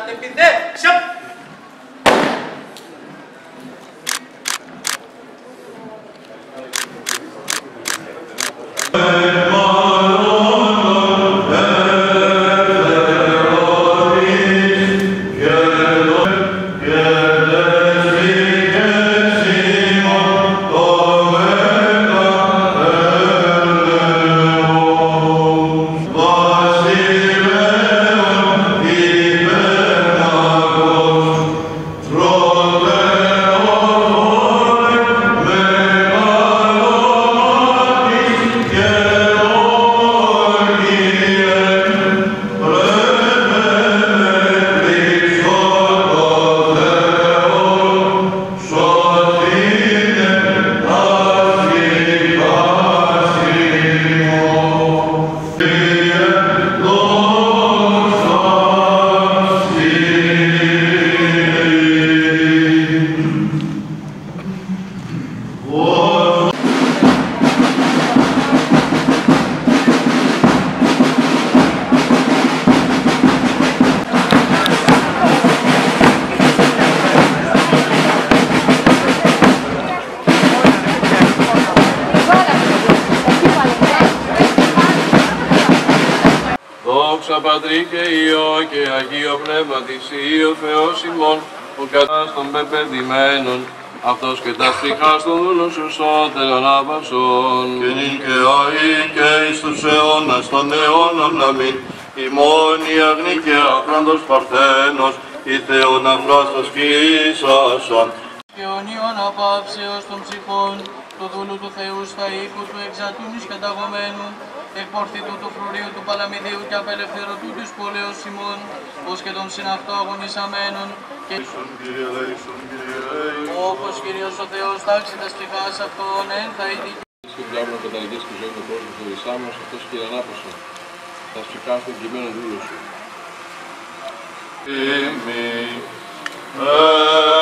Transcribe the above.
κατεπιδέ. Δόξα Πατρί και Υιό και Αγίο Πνεύματι, ο Θεός ημών, ο κατά των πεπαιδημένων, αυτός και τα στιχά των δούλων σου σώτερον άπαυσον. Και νυν και αεί και εις τους αιώνας των αιώνων αμήν, ημών η αγνή και άχραντος Παρθένος, η Θεόν αφράστος ποιήσασαν. Και ονείων απάψεως των ψυχών, του δούλου του Θεού στα οίκου του εξατούνης καταγωμένου, εκπορθήτου του φρουρίου του Παλαμιδίου και απελευθερωτού της πόλεως ημών, ως και των συναυτό αγωνισαμένων, και όπως Κύριος ο Θεός τάξει τα στιχάς αυτών, εν θα ειδεί. Και διάβολο καταλαγές και ζωή του κόσμου του Ισάμος, αυτός και ανάπασα, τα στιχά στον κειμένο δούλο σου.